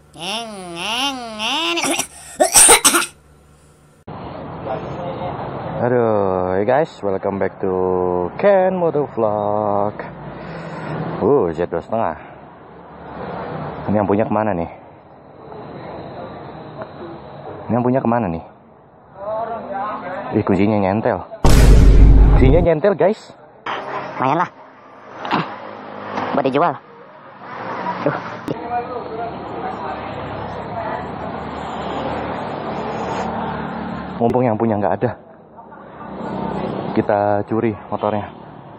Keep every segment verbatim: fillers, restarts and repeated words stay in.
Aduh, hey guys, welcome back to Ken Motovlog. Uh, Z dua setengah. Ini yang punya kemana nih? Ini yang punya kemana nih? Ih, kuncinya nyentel. Kuncinya nyentel guys. Lumayan lah buat dijual. Duh. Mumpung yang punya nggak ada, kita curi motornya.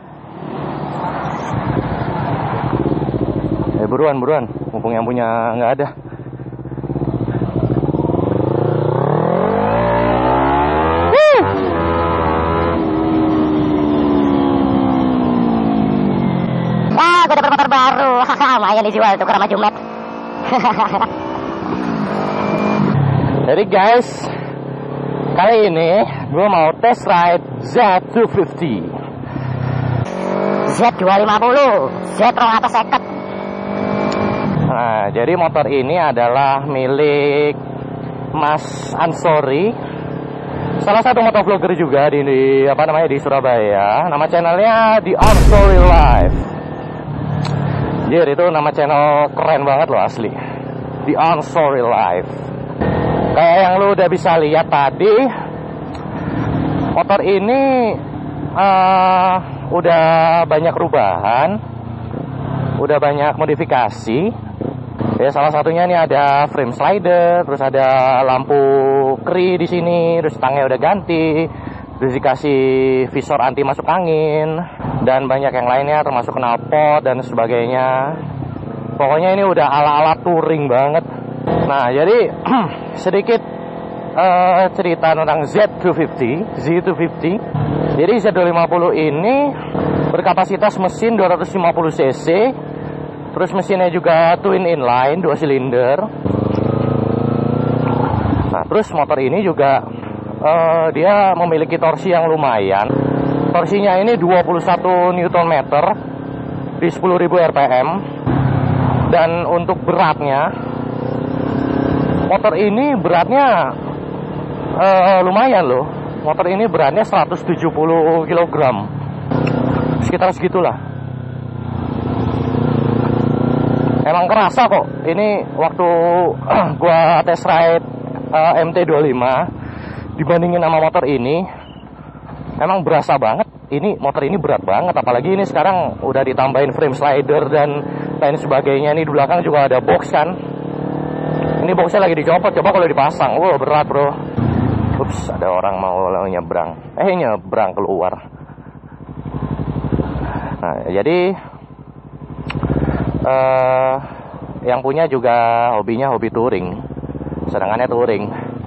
Eh buruan buruan, mumpung yang punya nggak ada. Ah, gue dapet motor baru. Hahaha, lumayan dijual tuh sama Jumet. Jadi guys, kali ini gue mau test ride Z dua lima puluh. Z dua lima puluh, Z rong atas seket. Nah, jadi motor ini adalah milik Mas Ansori, salah satu motovlogger juga di, di apa namanya di Surabaya. Nama channelnya The Ansori Life. Jadi itu nama channel keren banget loh asli, The Ansori Life. Kayak yang lu udah bisa lihat tadi, motor ini uh, udah banyak perubahan, udah banyak modifikasi. Ya salah satunya nih ada frame slider, terus ada lampu kri di sini, terus stangnya udah ganti, terus dikasih visor anti masuk angin, dan banyak yang lainnya termasuk knalpot dan sebagainya. Pokoknya ini udah ala-ala touring banget. Nah, jadi sedikit uh, cerita tentang Z dua lima puluh, Z dua lima puluh. Jadi Z dua lima puluh ini berkapasitas mesin dua ratus lima puluh cc. Terus mesinnya juga twin inline, dua silinder. Nah, terus motor ini juga uh, dia memiliki torsi yang lumayan. Torsinya ini dua puluh satu newton meter di sepuluh ribu R P M. Dan untuk beratnya, motor ini beratnya uh, lumayan loh. Motor ini beratnya seratus tujuh puluh kilogram, sekitar segitulah. Emang kerasa kok. Ini waktu uh, gua test ride uh, M T dua puluh lima dibandingin sama motor ini, emang berasa banget. Ini motor ini berat banget. Apalagi ini sekarang udah ditambahin frame slider dan lain sebagainya. Ini di belakang juga ada box kan. Ini boxnya lagi dicopot, coba kalau dipasang, wah berat bro. Ups, ada orang mau nyebrang. Eh nyebrang keluar. Nah, jadi uh, yang punya juga hobinya hobi touring, sedangkannya touring.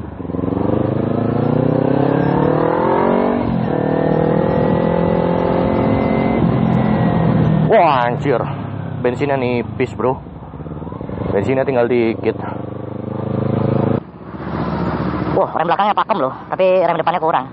Wah anjir, bensinnya nipis bro. Bensinnya tinggal dikit. Wah, rem belakangnya pakem loh, tapi rem depannya kurang.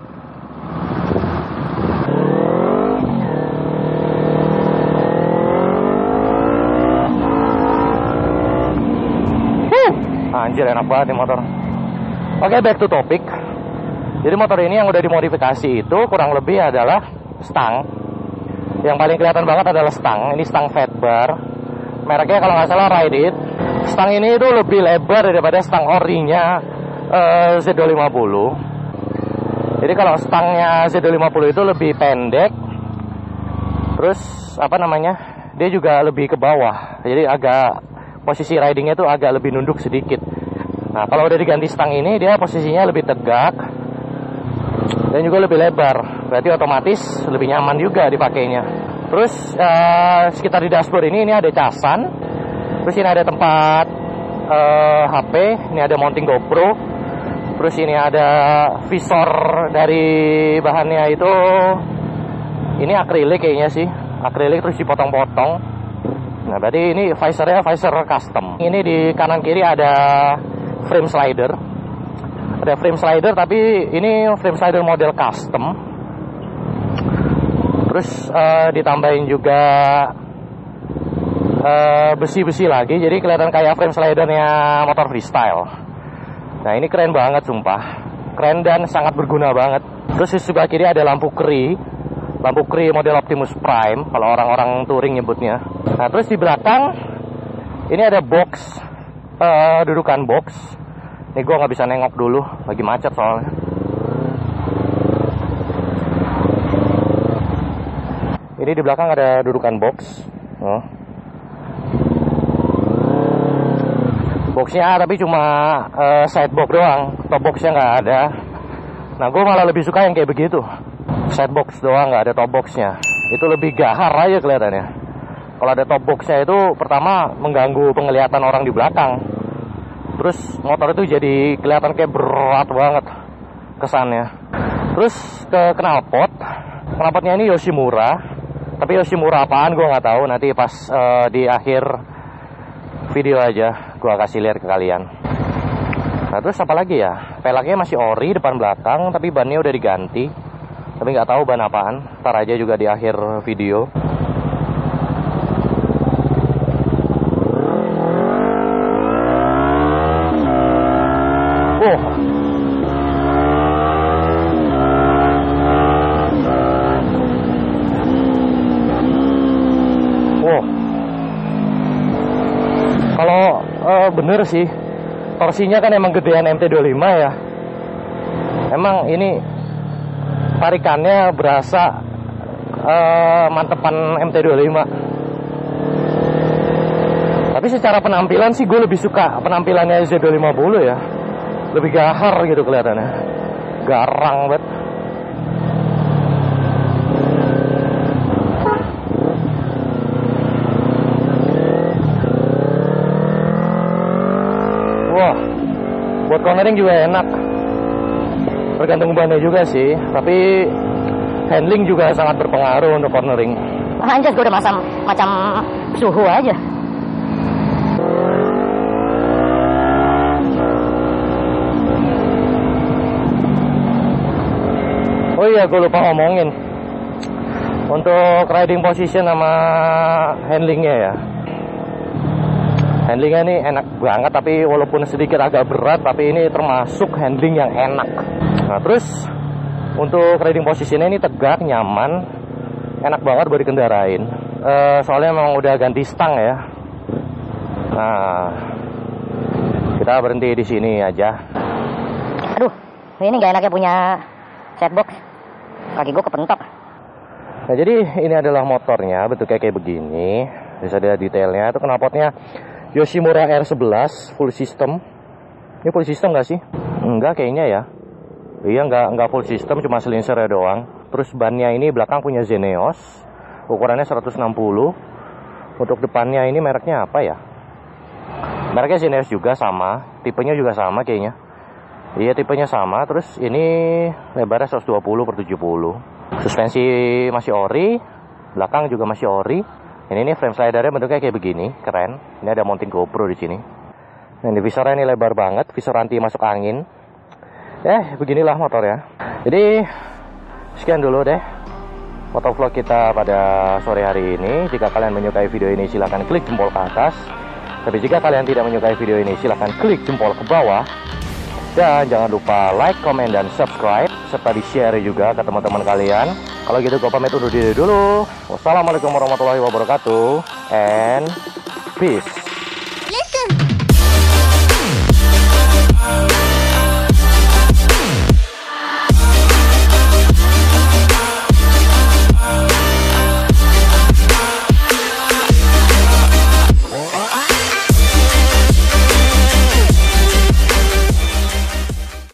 Huh, anjir enak banget nih motor. Oke, back to topic. Jadi motor ini yang udah dimodifikasi itu kurang lebih adalah stang. Yang paling kelihatan banget adalah stang. Ini stang fat bar. Mereknya kalau nggak salah Ride It. Stang ini itu lebih lebar daripada stang orinya uh, Z dua lima puluh. Jadi kalau stangnya Z dua lima puluh itu lebih pendek. Terus apa namanya? Dia juga lebih ke bawah. Jadi agak posisi ridingnya tuh agak lebih nunduk sedikit. Nah kalau udah diganti stang ini, dia posisinya lebih tegak dan juga lebih lebar. Berarti otomatis lebih nyaman juga dipakainya. Terus uh, sekitar di dashboard ini ini ada casan. Terus ini ada tempat uh, H P, ini ada mounting GoPro. Terus ini ada visor dari bahannya itu, ini akrilik kayaknya sih, akrilik terus dipotong-potong. Nah berarti ini visornya visor custom. Ini di kanan kiri ada frame slider, ada frame slider tapi ini frame slider model custom. Terus uh, ditambahin juga uh, besi-besi lagi, jadi kelihatan kayak frame slidernya motor freestyle. Nah ini keren banget sumpah, keren dan sangat berguna banget. Terus di sebelah kiri ada lampu kri, lampu kri model Optimus Prime kalau orang-orang touring nyebutnya. Nah terus di belakang ini ada box, uh, dudukan box. Nih gue nggak bisa nengok dulu, lagi macet soalnya. Ini di belakang ada dudukan box. Oh. Boxnya tapi cuma uh, side box doang, top boxnya nggak ada. Nah gue malah lebih suka yang kayak begitu, side box doang nggak ada top boxnya. Itu lebih gahar aja kelihatannya. Kalau ada top boxnya itu pertama mengganggu penglihatan orang di belakang. Terus motor itu jadi kelihatan kayak berat banget kesannya. Terus ke knalpot, knalpotnya ini Yoshimura. Tapi Yoshimura apaan gue nggak tahu. Nanti pas uh, di akhir video aja gue kasih lihat ke kalian. Nah terus apa lagi ya? Pelaknya masih ori depan belakang, tapi bannya udah diganti. Tapi nggak tahu ban apaan. Ntar aja juga di akhir video. Oh. Wow. Kalau uh, bener sih, torsinya kan emang gedean M T dua puluh lima ya. Emang ini tarikannya berasa uh, mantepan M T dua puluh lima. Tapi secara penampilan sih gue lebih suka penampilannya Z dua lima puluh ya. Lebih gahar gitu kelihatannya, garang banget. Wah, buat cornering juga enak. Tergantung bannya juga sih, tapi handling juga sangat berpengaruh untuk cornering. Anjas gue udah macam macam suhu aja. Oh iya, gue lupa ngomongin untuk riding position sama handlingnya ya. Handlingnya ini enak banget, tapi walaupun sedikit agak berat, tapi ini termasuk handling yang enak. Nah terus untuk riding positionnya ini tegak, nyaman, enak banget buat dikendarain. E, soalnya memang udah ganti stang ya. Nah kita berhenti di sini aja. Aduh, ini gak enaknya punya set box. Kaki gue kepentok. Nah jadi ini adalah motornya, bentuknya kayak begini. Bisa lihat detailnya. Itu knalpotnya Yoshimura R sebelas full system. Ini full system nggak sih? Enggak kayaknya ya. Iya nggak nggak full system, cuma selinsernya doang. Terus bannya ini belakang punya Zeneos, ukurannya seratus enam puluh. Untuk depannya ini mereknya apa ya? Mereknya Zeneos juga sama, tipenya juga sama kayaknya. Iya tipenya sama. Terus ini lebarnya seratus dua puluh per tujuh puluh. Suspensi masih ori, belakang juga masih ori. Ini nih frame slidernya bentuknya kayak begini, keren. Ini ada mounting GoPro di sini. Nah, di visornya ini lebar banget, visor anti masuk angin. Eh, beginilah motor ya. Jadi sekian dulu deh motovlog kita pada sore hari ini. Jika kalian menyukai video ini silahkan klik jempol ke atas. Tapi jika kalian tidak menyukai video ini silahkan klik jempol ke bawah. Dan jangan lupa like, comment, dan subscribe, serta di-share juga ke teman-teman kalian. Kalau gitu gue pamit undur diri dulu. Wassalamualaikum warahmatullahi wabarakatuh, and peace.